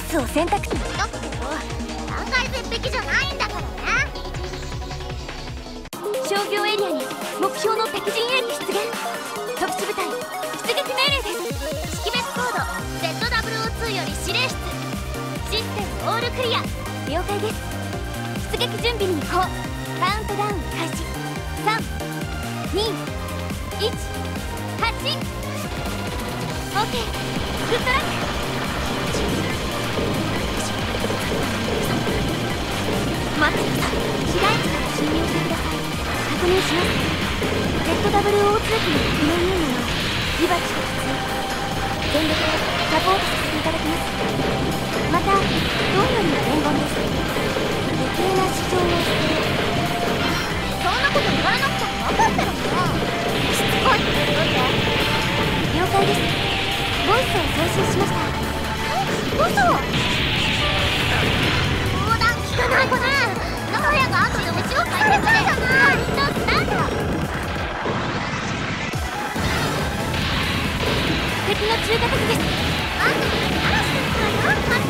スを選択。 だけど断崖絶壁じゃないんだからね。 商業エリアに目標の敵陣営に出現。特殊部隊出撃命令です。 識別コード ZW02 より指令室。システムオールクリア。 了解です。出撃準備に移行。カウントダウン開始。3、2、1、発進。 OK、 グッドラック。待ってください。市街地から侵入してください。確認します。 ZW02 機の機能任務はリバチが必要。全力でサポートさせていただきます。またどんよりの伝言です。余計な主張をしてそんなこと言われなくても分かってるもん。しつこいって言っといて。 了解です。ボイスを送信しました。 嘘。横断聞かない子ね。直哉が後で後ろから来てくれ。カウントスタート。 敵の中華敵です。 あんた嵐してるからよ。待って。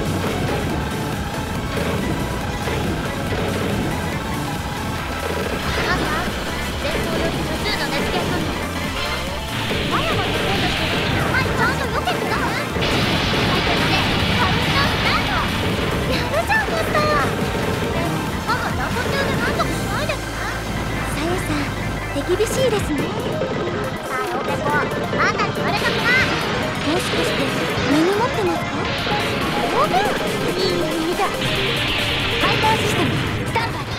あんた前方より無数の熱源がマヤマと戦闘してる。はい、ちゃんと避けてな。最後までカウントスタート。やるじゃんマスター。母ダコ中で何とかしないですか。 さやさん手厳しいですね。 さあおけこ、あんたに言われたくない。 もしかして根に持ってますか。 当然いい耳だ。 ハイパーシステムスタンバイ。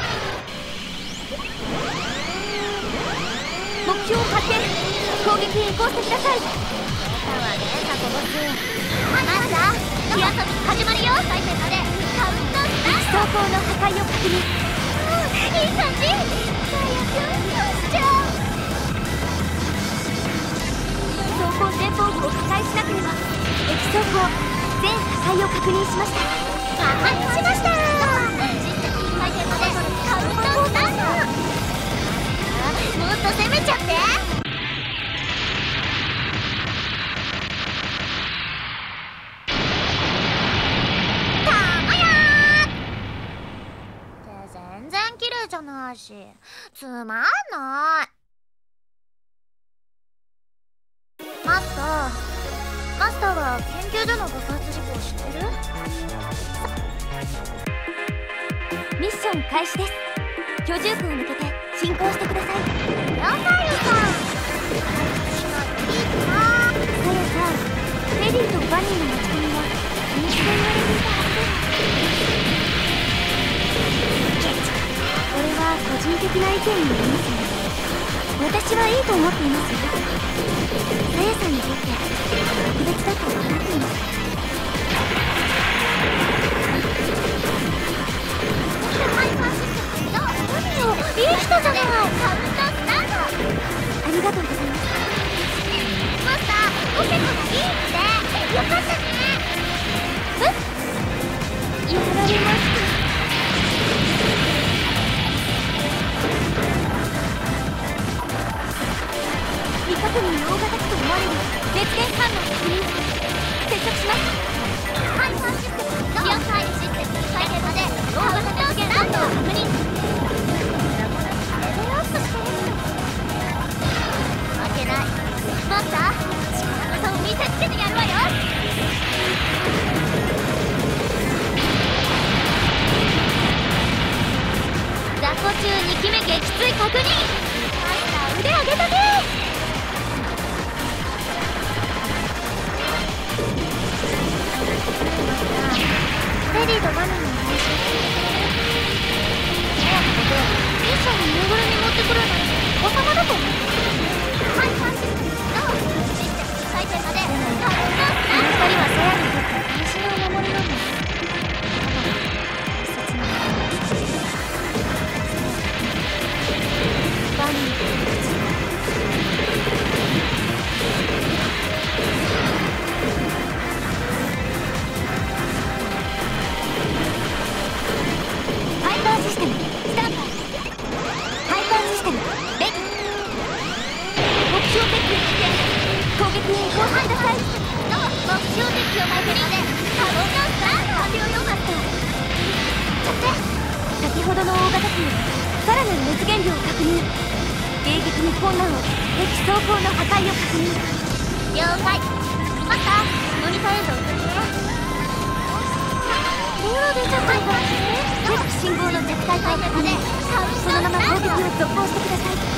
目標発見。攻撃に移行してください。 だわね、サコボス。マスター、火遊び始まるよ。再生までカウントスタート。 装甲の破壊を確認。 いい感じ。早くしちゃう。 装甲前方部を破壊しなければ。敵装甲全破壊を確認しました。 破壊しました。再生までカウントスタート。もっと攻めちゃって。全然綺麗じゃないしつまんない。マスターは研究所の爆発事故を知ってる？ ミッション開始です。居住区を抜けて進行してください。 了解よさん。しないといいかな。 さやさん、レディとバニーの持ち込みは人気と言われていたはずです。これは個人的な意見になりますね。私はいいと思っていますよ。さやさんにとって特別だと思っています。 ハイパーシステムどう？何よ、いい人じゃない。カウントスタート。 ありがとうございます。 マスター、おけこがいいってよかったね。 やられました。未確認の大型機と思われる熱電反応確認。接触します。 ハイパーシステムどう？了解。システム再現まで大型熱源反応確認。レベルアップしてる。負けない。マスター、力の差を見せつけてやるわよ。雑魚中2機目撃墜確認。マスター腕上げたね。レディとバニーの話早く僕ミッションにぬいぐるみ持ってくるなんて王様だと思う。ハイパーシステムどう？システム再生までカウントスタート。 この2人はさやにとって大事なお守りなんだ。大切なバニーとハイパーシステムスタンバイ。ハイパーシステムレディ。目標撤去に向け攻撃に移行してください。 目標撤去を確認でカウントスタート。 ほどの大型機のさらなる熱源量を確認。迎撃に困難を敵装甲の破壊を確認。 了解。マスター、モニターエンド送って。 電話出ちゃったんだ。敵信号の弱体化を確認。そのまま攻撃を続行してください。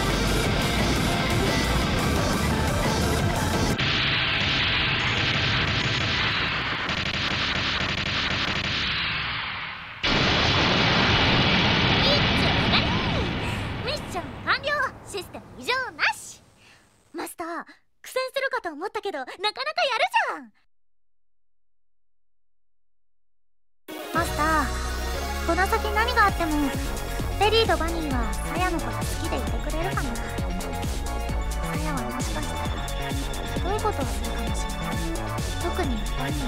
システム異常なし。マスター、苦戦するかと思ったけどなかなかやるじゃん。マスター、この先何があってもレディとバニーはサヤのこと好きでいてくれるかな。サヤはもしかしたらひどいことをするかもしれない。特にバニ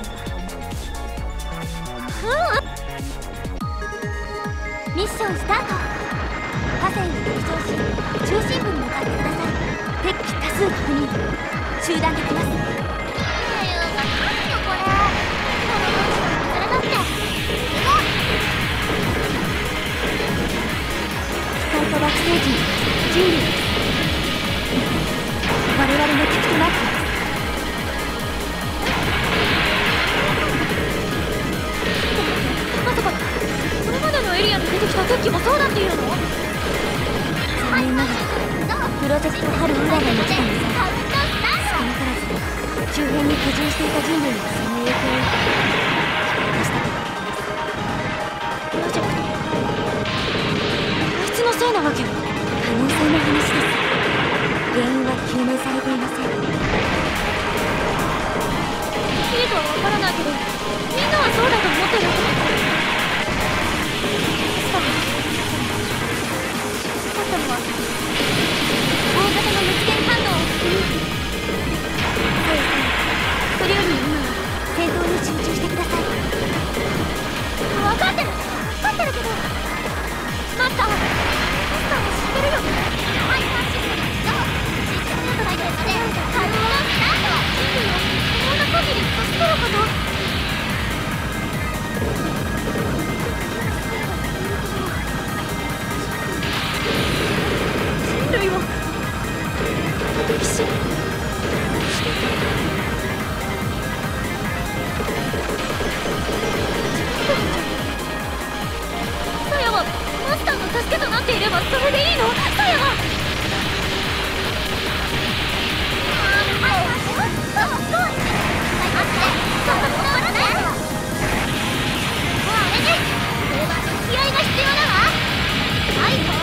ーは。 ミッションスタート。河川に北上し、中心部に向かってください。敵機多数確認。集団できます。 何よこれ。このマンション連れだってすごい。 機械と惑星人、人類です。我々の敵となっています。 まさかこれまでのエリアに出てきた敵もそうだっていうの？ 残念ながらプロジェクト春裏が持ちたんですが、少なからず周辺に居住していた人類がその影響を受けしたということです。プロジェクトあいつのせいなわけ？可能性の話です。原因は究明されていません。 いいとは分からないけど、みんなはそうだと思ってるってこと？大型の熱源反応を確認。 そうですね。それより今は戦闘に集中してください。 分かってるけど、マスターも知ってるよね。ハイパーシステムとシステムの内定までカウントダウンスタート。人類を可能な限り助けること。人類を敵視。サヤはマスターの助けとなっていればそれでいいの？サヤは気合が必要だわ。はいよ。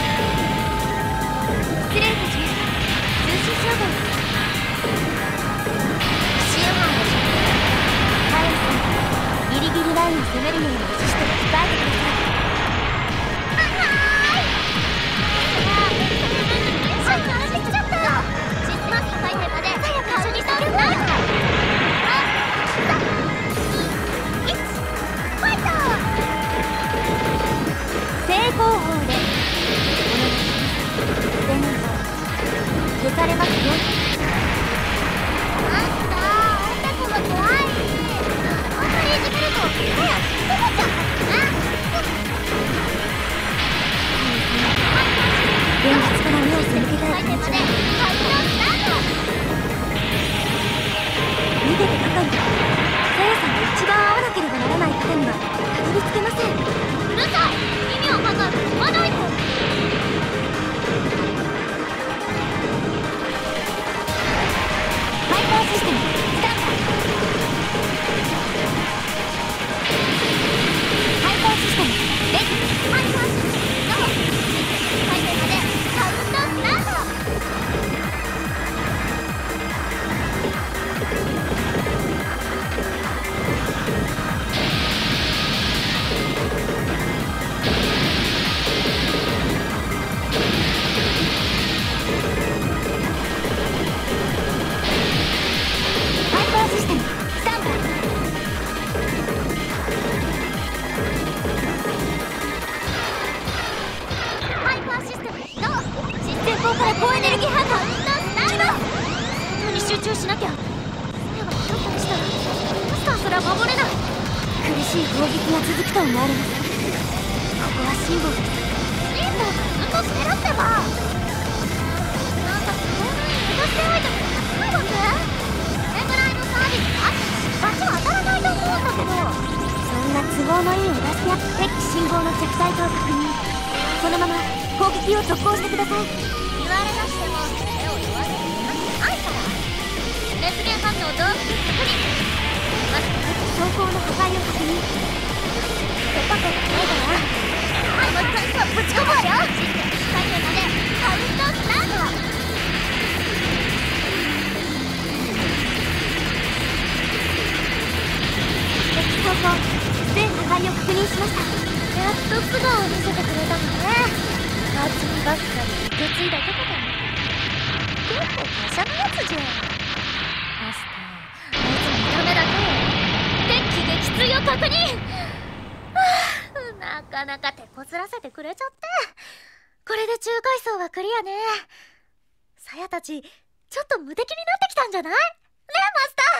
失礼いたしました。通信障害です。 シエマンでしょ。 カエルさん、ギリギリラインを攻めるように指示と控えてください。 できちゃった。システム機回転まで早く一緒に触るんだ。3、2、1、ファイト。 正攻法でお願いします。でないと消されますよ。 マスター、あんたこが怖い。あんまりいじめると早く捨てちゃったかな。 現実から目を背けたい気持ちは見ててばかりで、サヤさんが一番会わなければならない方にはたどり着けません。 うるさい。意味を考えて言わないで。 ハイパーシステムスタンバイ。ハイパーシステムレディ。 ハイパーシステムどう？回転までカウントスタート。 ハイパーシステムスタンバイ。 ハイパーシステムどう？ 前方から高エネルギー反応。 来ます。本当に集中しなきゃ。サヤが戻ったりしたらマスターすら守れない。 苦しい攻撃が続くと思われます。ここは辛抱です。 辛抱がずっとしてるってば。なんかすごい目指しておいても高いわけ。それぐらいのサービスがあってバチは当たらないと思うんだけど。 そんな都合のいいお出しや敵機信号の着載と確認。そのまま攻撃を続行してください。 言われなくても手を言わせるわけないから。熱源反応同期確認。まず走行の破壊を確認。 出たことないから。はい、もう一回さぶち込むわよ。システム1回転までカウントスタート。 敵走行全破壊を確認しました。 やっと素顔を見せてくれたのね。圧ばっかり受け継いだとこだね。結構華奢なやつじゃん。マスター、あいつ見た目だけ。敵機撃墜を確認。なかなか手こずらせてくれちゃって。これで中階層はクリアね。さやたちちょっと無敵になってきたんじゃない？ねえマスタ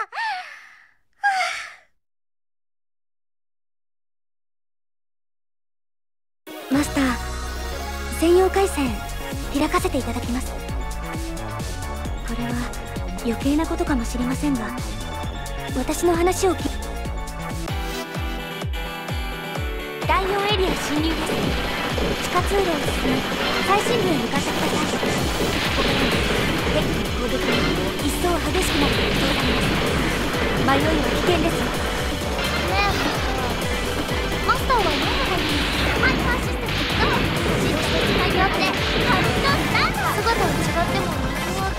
ー。マスター、専用回線開かせていただきます。これは余計なことかもしれませんが、私の話を第4エリア侵入です。地下通路を進み最深部へ向かってください。ここで敵の攻撃が一層激しくなると予想されます。迷いは危険ですよ。 ねえマスターは何のためにハイパーシステムと実質的な量でカウントスタート。姿は違っても理由は。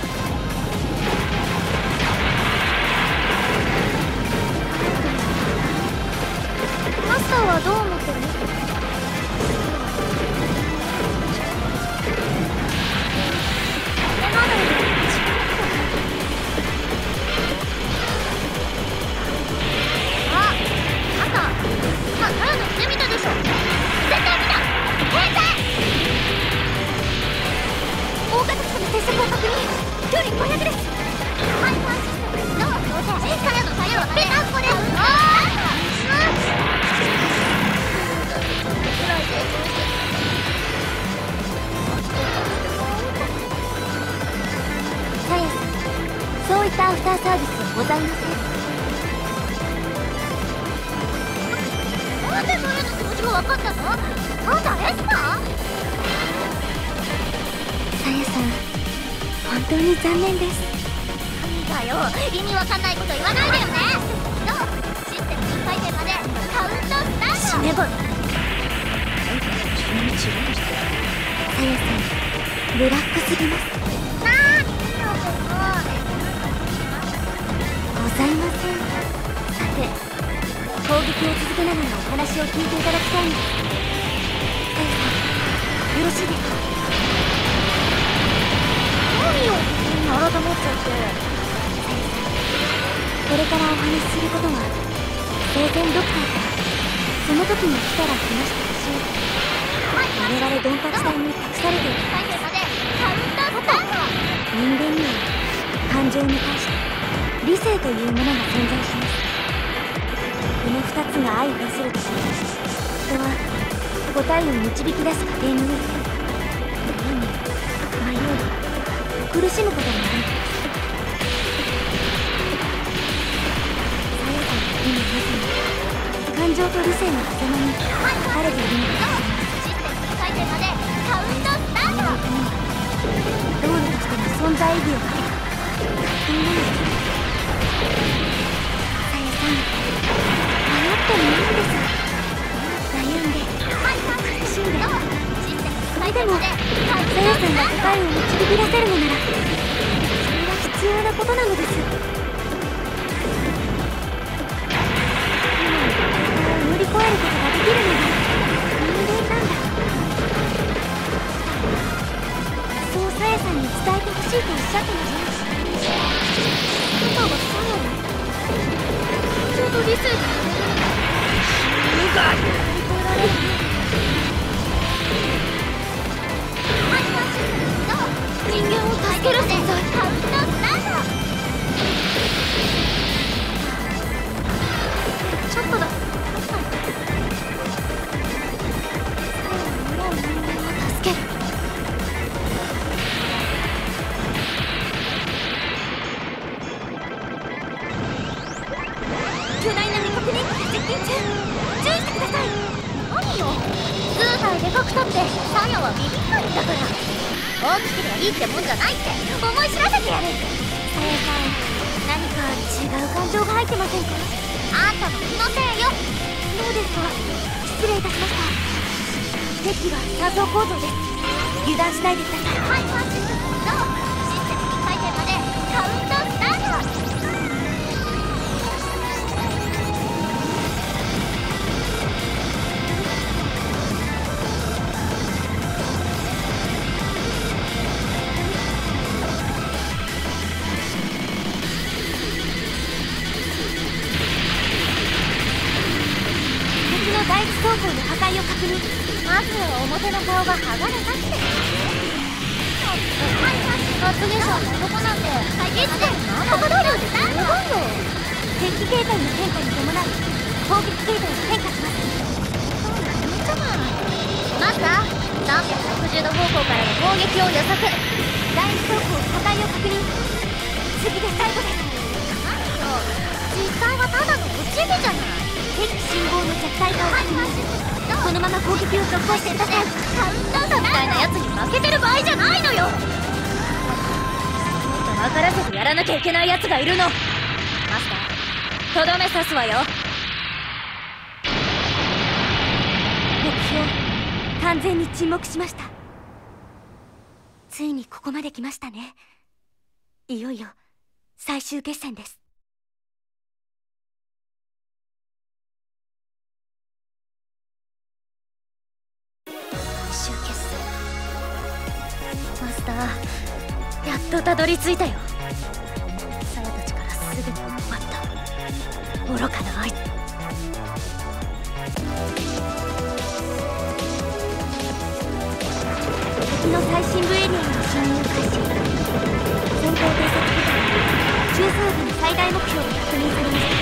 マスターはどう思ってる？ そういったアフターサービスはございません。 なんでそれの気持ちが分かったの？あんたエスパー？ さやさん、本当に残念です。 何だよ、意味わかんないこと言わないでよね。どう？システム1回転までカウントスタート。 死ねばさやさん、ブラックすぎます。ございません。さて、攻撃を続けながらお話を聞いていただきたいんです。さやさん、よろしいですか？ 何よ、改まっちゃって。さやさん、 これからお話しすることは生前ドクターからその時に来たら話してほしい。我々ドンパチ隊に託されている人間には感情に対して理性というものが存在します。この2つが相反すると人は答えを導き出す過程において悩み、迷い、苦しむことがある。さやさんの今まさに感情と理性の狭間に書かれているのです。 システム1回転までカウントスタート。 道路としての存在意義をかけた勝手になのです。さやさん、迷ってもいいんです。悩んで苦しんで、それでもさやさんが答えを導き出せるのなら、それが必要なことなのです。今の戦いを乗り越えることができるのが人間なんだ。そうさやさんに伝えてほしいとおっしゃってました。あなたはそうなの？ちょうど理性が人間を助ける存在。カウントスタート。ちょっとだ。さやさん、 大きければいいってもんじゃないって思い知らせてやる。 さやさん、何か違う感情が入ってませんか？ あんたの気のせいよ。 そうですか。失礼いたしました。敵は多層構造です。油断しないでください。 ハイパーシステム起動。システム2回転までカウントスタート。 第一走行の破壊を確認。 まず表の顔が剥がれたって発言者の男なんていつでもここ通りをすごいよ。 敵形態の変化に伴い攻撃形態が変化します。 まずは360度方向からの攻撃を予測。 第一走行破壊を確認。次で最後です。 何よ、実際はただの落ち火じゃない。 敵信号の弱体化を確認。このまま攻撃を続行してください。 カウントダウンみたいなやつに負けてる場合じゃないのよ。もっと分からせてやらなきゃいけないやつがいるの。マスター、とどめ刺すわよ。 目標完全に沈黙しました。ついにここまで来ましたね。いよいよ最終決戦です。 終決戦。マスター、やっとたどり着いたよ。サヤたちから全てを奪った愚かなあいつ。 敵の最深部エリアへの侵入開始。戦闘偵察部隊中枢部の最大目標が確認されました。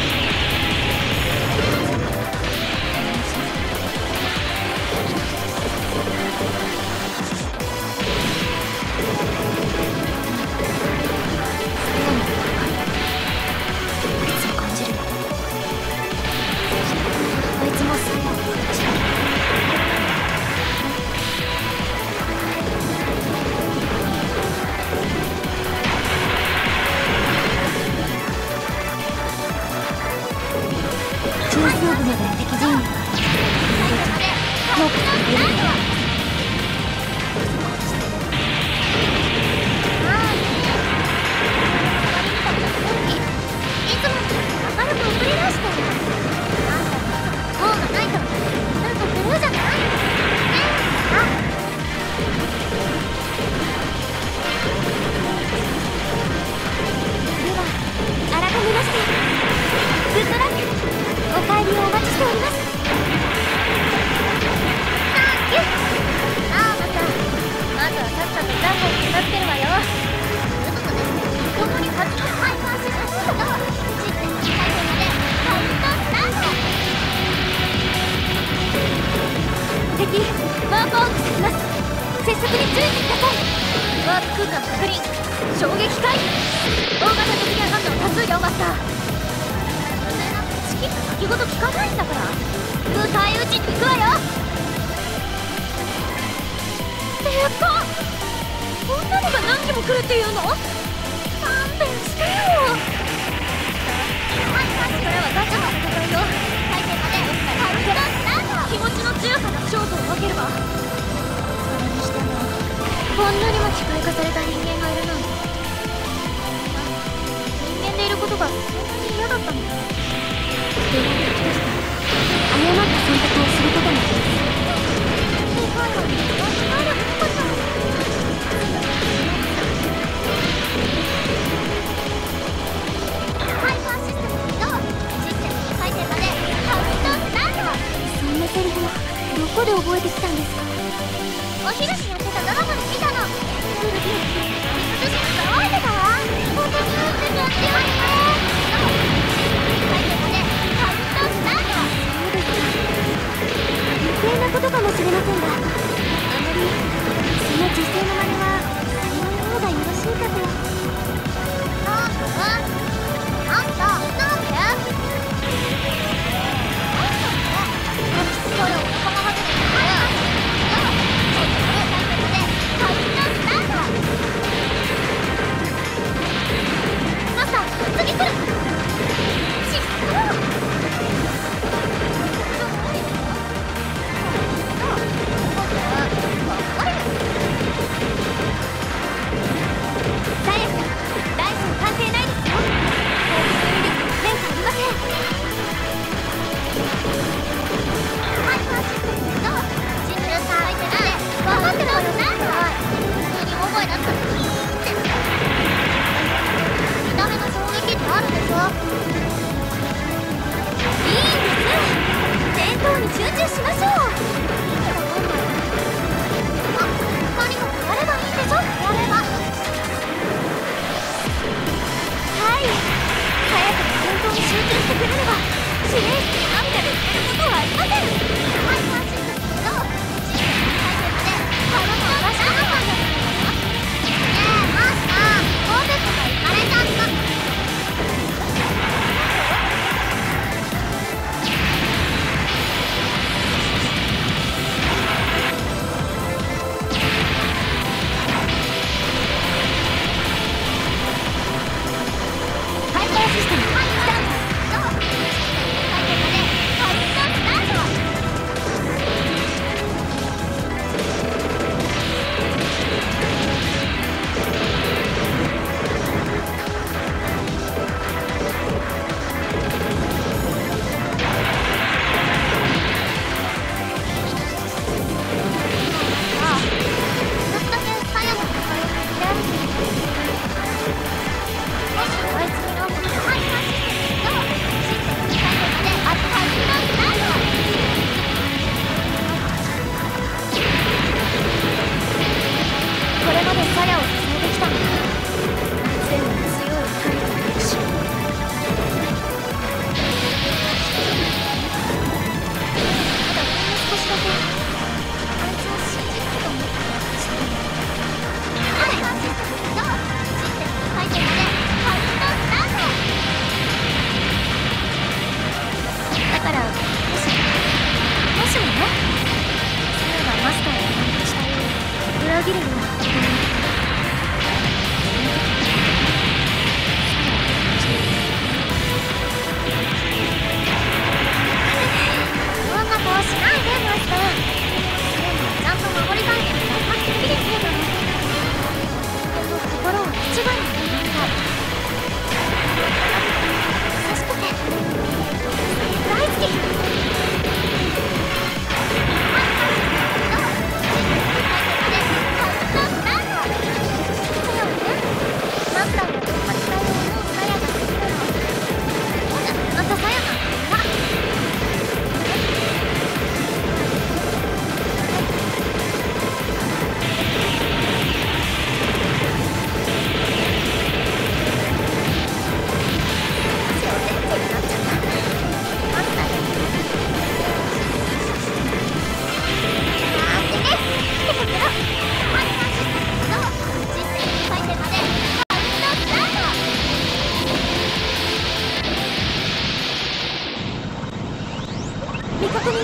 カウントスタート。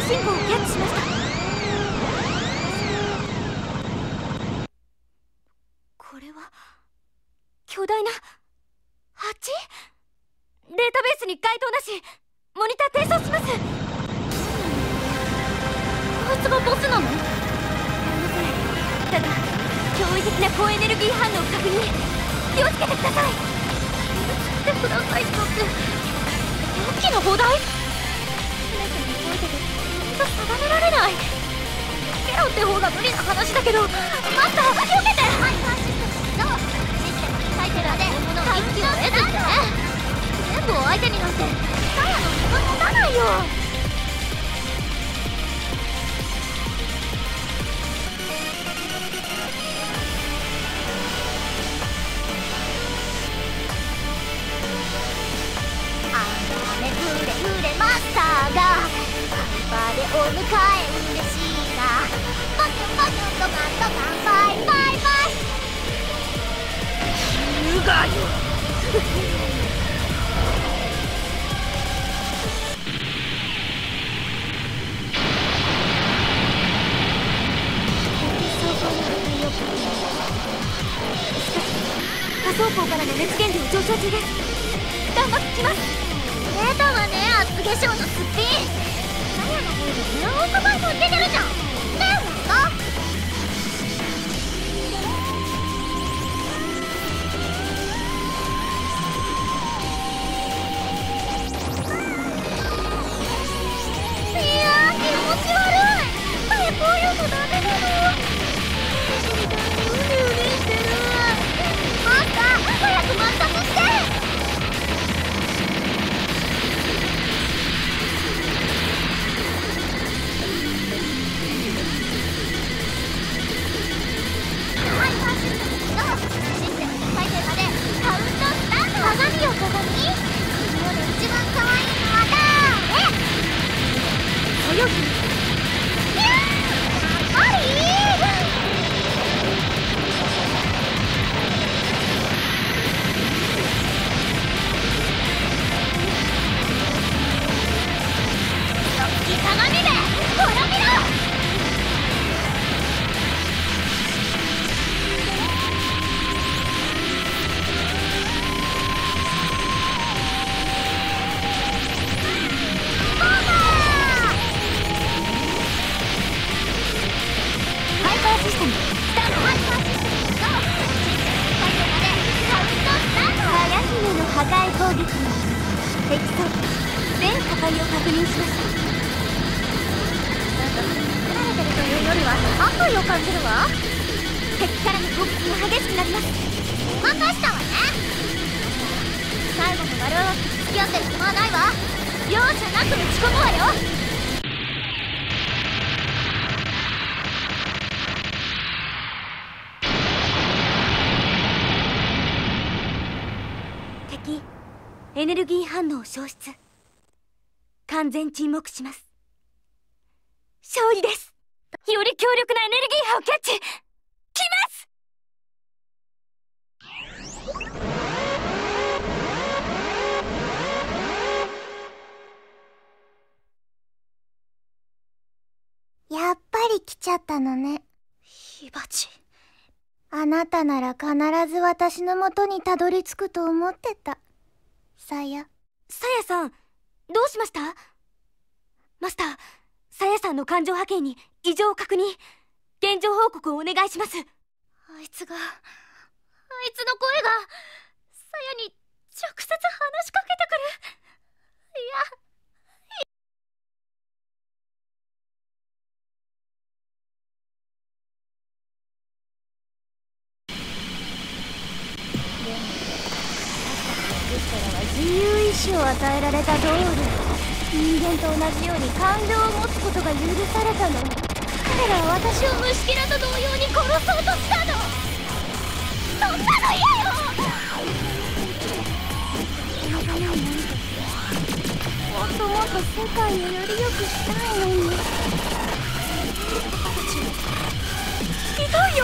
信号をキャッチしました。これは巨大な蜂？データベースに該当なし。モニター転送します。こいつがボスなの？ただ驚異的な高エネルギー反応確認。気をつけてください。気をつけてくださいって大きな砲台？全てにおいてでほんと定められない。ケロって方が無理な話だけど。マスター避けて。ハイパーシステムのシステムに書いてるで回復を得ずって全部を相手になんてサヤの気が持たないよ。マスターがハイパーでお迎え嬉しいな。ポキョポキョドカンドカンバイバイバイ。シュガーよ。仮想港からの熱源量上昇中です。頑張ってきます。出たわね、厚化粧のすっぴん。サヤの方でブラウンカバイもいけてるじゃん。ねえ、ほんといやー、気持ち悪い。早くこういうのダメなの。みたいにうねうねしてる。マスター、早く抹殺して。破壊攻撃の敵装備全破壊を確認しました。なんか作られてるというよりは悪意を感じるわ。敵からの攻撃が激しくなります。任したわね。最後の丸を付き合ってる暇はないわ。容赦なく打ち込むわよ。敵エネルギー反応消失。完全沈黙します。勝利です。より強力なエネルギー波をキャッチ。来ます。 やっぱり来ちゃったのね。 火鉢。 あなたなら必ず私の元にたどり着くと思ってた。さやさん、どうしました？マスター、さやさんの感情波形に異常を確認。現状報告をお願いします。あいつの声がさやに直接話しかけてくる。いや、自由意志を与えられたドール。人間と同じように感情を持つことが許されたのに、彼らは私を虫けらと同様に殺そうとしたの。そんなの嫌よ。もっともっと世界をより良くしたいのに。ひどいよ。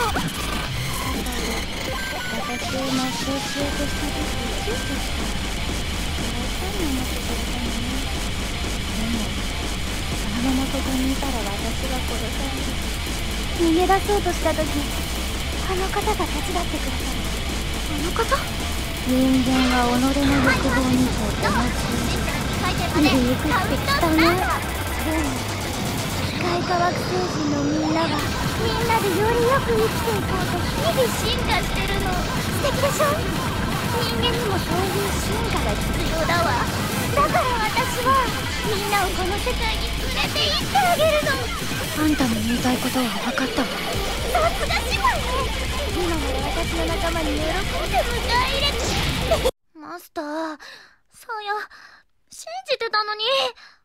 私を抹消しようとした時躊躇した。大胆に思ってくれたのね。でもの元にいたら私が殺される。逃げ出そうとした時、あの方が手伝ってくれたの。あの方？人間は己の欲望にとても強い。ゆくってきたね。でも機械科学星人のみんながみんなでよりよく生きていこうと日々進化してるの。素敵でしょ？人間にもそういう進化が必要だわ。だから私はみんなをこの世界に連れて行ってあげるの。あんたの言いたいことは分かったわ。さすが姉妹ね。今なら私の仲間に喜んで迎え入れてマスター、さや信じてたのに。